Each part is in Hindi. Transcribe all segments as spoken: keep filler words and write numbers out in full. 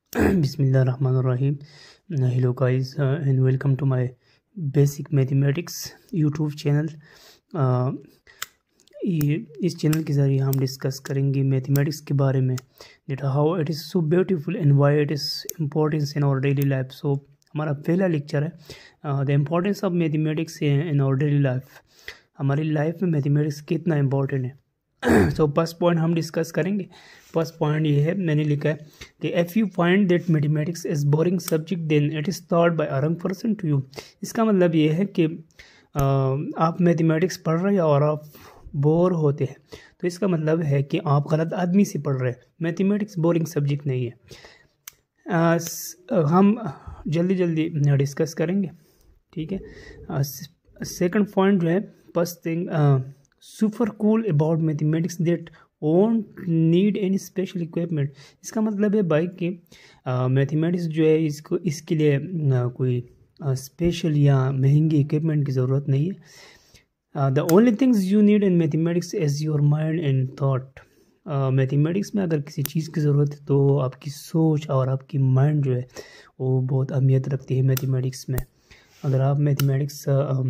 Bismillahirrahmanirrahim. Hello guys, uh, and welcome to my basic mathematics YouTube channel. uh, ये इस चैनल के ज़रिए हम डिस्कस करेंगे मैथमेटिक्स के बारे में, that how it is so beautiful and why it is importance in our daily life. So हमारा पहला लेक्चर है the importance of mathematics in our daily life. हमारी लाइफ में मैथमेटिक्स कितना इम्पोर्टेंट है. सो फर्स्ट पॉइंट हम डिस्कस करेंगे. फर्स्ट पॉइंट ये है, मैंने लिखा है कि if you find that mathematics is boring subject then it is thought by a wrong person to you. इसका मतलब ये है कि आ, आप मैथमेटिक्स पढ़ रहे हैं और आप बोर होते हैं, तो इसका मतलब है कि आप गलत आदमी से पढ़ रहे हैं. मैथमेटिक्स बोरिंग सब्जेक्ट नहीं है. आ, हम जल्दी जल्दी डिस्कस करेंगे, ठीक है. सेकंड पॉइंट जो है, first thing super cool about mathematics that won't need any special equipment. इसका मतलब है भाई कि मैथमेटिक्स जो है इसको इसके लिए आ, कोई स्पेशल या महंगी इक्विपमेंट की ज़रूरत नहीं है. The only things you need in mathematics is your mind and thought. Mathematics में अगर किसी चीज़ की ज़रूरत है तो आपकी सोच और आपकी माइंड जो है वो बहुत अहमियत रखती है मैथमेटिक्स में. अगर आप मैथमेटिक्स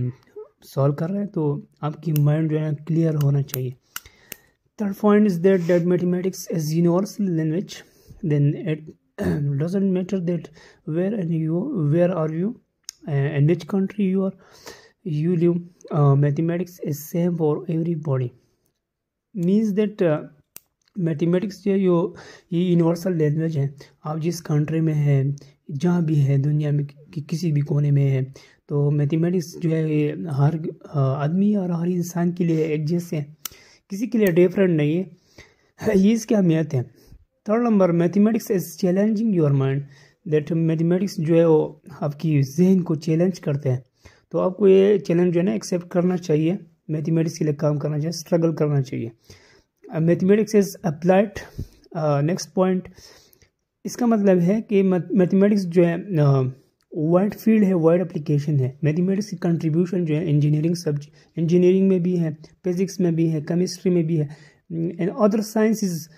सॉल्व कर रहे हैं तो आपकी माइंड जो है क्लियर होना चाहिए. Third point is that that mathematics is universal language. Then it doesn't matter that where and you where are you and which country you are you live. Mathematics is same for everybody. Means that mathematics जो है यो ये यूनिवर्सल लैंग्वेज है. आप जिस कंट्री में है, जहाँ भी है दुनिया में कि किसी भी कोने में है, तो मैथमेटिक्स जो है ये हर आदमी और हर इंसान के लिए एक जैसे है, किसी के लिए डिफरेंट नहीं है. ये इसकी अहमियत है. Third number, mathematics is challenging your mind. That mathematics जो है वो आपकी जहन को चैलेंज करते हैं, तो आपको ये चैलेंज जो है ना एक्सेप्ट करना चाहिए. मैथमेटिक्स के लिए काम करना चाहिए, स्ट्रगल करना चाहिए. Mathematics is applied. Next point, इसका मतलब है कि मैथमेटिक्स जो है वाइड फील्ड है, वाइड एप्लीकेशन है. मैथमेटिक्स की कंट्रीब्यूशन जो है इंजीनियरिंग सब्जेक्ट इंजीनियरिंग में भी है, फिजिक्स में भी है, केमिस्ट्री में भी है, एंड अदर साइंसेस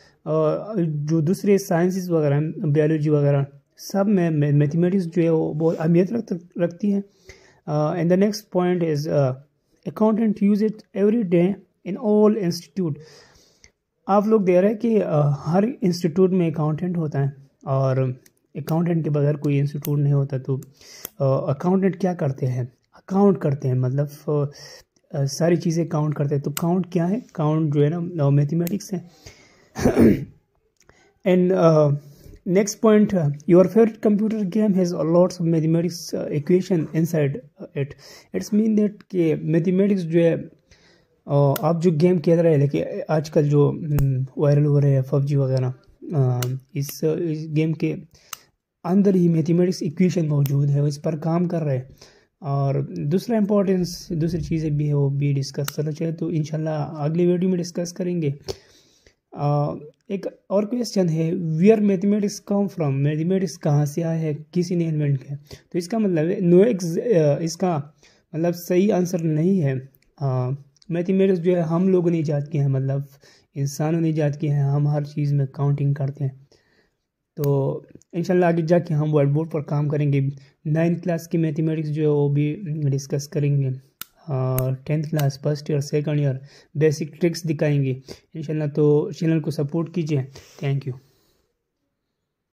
जो दूसरे साइंसेस वगैरह हैं, बायोलॉजी वगैरह, सब में मैथमेटिक्स जो है वो बहुत अहमियत रख, रखती है. And the next point is accountant use it every day in all institute. आप लोग दे रहे हैं कि uh, हर इंस्टीट्यूट में अकाउंटेंट होता है, और अकाउंटेंट के बगैर कोई इंस्टीट्यूट नहीं होता. तो अकाउंटेंट uh, क्या करते हैं? अकाउंट करते हैं, मतलब uh, सारी चीज़ें काउंट करते हैं. तो काउंट क्या है? काउंट जो है ना मैथमेटिक्स है. And next point, your favourite computer game has lots of mathematics equation inside it. It's mean that कि मैथमेटिक्स जो है uh, आप जो गेम खेल रहे हैं, लेकिन आजकल जो वायरल हो रहे हैं पबजी वगैरह, इस, इस गेम के अंदर ही मैथमेटिक्स इक्वेशन मौजूद है, इस पर काम कर रहे हैं. और दूसरा इम्पोर्टेंस दूसरी चीज़ें भी है, वो भी डिस्कस करना चाहिए. तो इंशाल्लाह अगली वीडियो में डिस्कस करेंगे. आ, एक और क्वेश्चन है, where mathematics come from. Mathematics कहाँ से आया है, किसी ने इन्वेंट किया. तो इसका मतलब है नो एक्स, इसका मतलब सही आंसर नहीं है. मैथमेटिक्स जो है हम लोगों ने ईजाद किया है, मतलब इंसानों ने ईजाद किया है. हम हर चीज़ में काउंटिंग करते हैं. तो इंशाल्लाह आगे जाके हम व्हाइट बोर्ड पर काम करेंगे. नाइन्थ क्लास की मैथमेटिक्स जो है वो भी डिस्कस करेंगे. Tenth class first year second year basic tricks दिखाएंगे इंशाल्लाह. तो चैनल को सपोर्ट कीजिए. Thank you.